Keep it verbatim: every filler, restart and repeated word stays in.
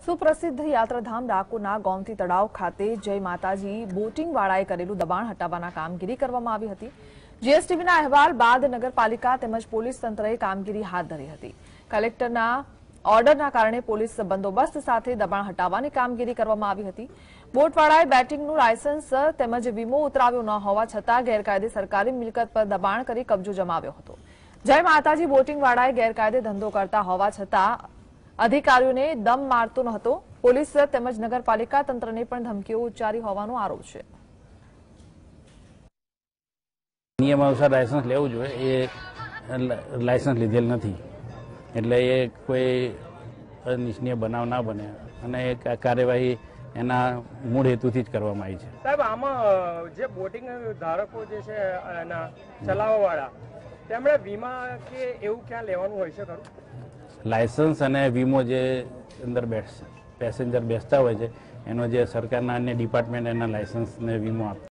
સુપ્રસિદ્ધ યાત્રાધામ ડાકોરના ગોમતી તળાવ ખાતે જય માતાજી બોટિંગ વાળાએ કરેલું દબાણ હટાવવાના કામગીરી કરવામાં આવી હતી। જીએસટીવીના અહેવાલ બાદ નગરપાલિકા તેમજ પોલીસ તંત્રએ કામગીરી હાથ ધરી હતી। કલેક્ટરના ઓર્ડરના કારણે પોલીસ બંદોબસ્ત સાથે દબાણ હટાવવાની કામગીરી કરવામાં આવી હતી। બોટવાળાએ બેટિંગનું લાયસન્સ તેમજ વીમો ઉતરાવ્યો ન હોવા છતાં ગેરકાયદે સરકારી મિલકત પર દબાણ કરી કબજો જમાવ્યો હતો। જય માતાજી બોટિંગ વાળાએ ગેરકાયદે ધંધો કરતા હોવા છતાં અધિકારીઓને દમ મારતો ન હતો। પોલીસ તેમજ નગરપાલિકા તંત્રને પણ ધમકીઓ ઉચ્ચારી હોવાનો આરોપ છે। નિયમ અનુસાર લાયસન્સ લેવું જોઈએ, એ લાયસન્સ લીધેલ નથી, એટલે એ કોઈ અનિચ્છનીય બનાવ ના બને અને એ કાર્યવાહી એના મૂળ હેતુથી જ કરવામાં આવી છે। સાહેબ, આમાં જે બોટિંગ ધારકો જે છે એના ચલાવવાવાળા તેમણે વીમા કે એવું ક્યાં લેવાનું હોય છે ખરું? લાયસન્સ અને વીમો જે અંદર બેસ પેસેન્જર બેસતા હોય છે એનો જે સરકારના અન્ય ડિપાર્ટમેન્ટ એના લાયસન્સ ને વીમો આપે।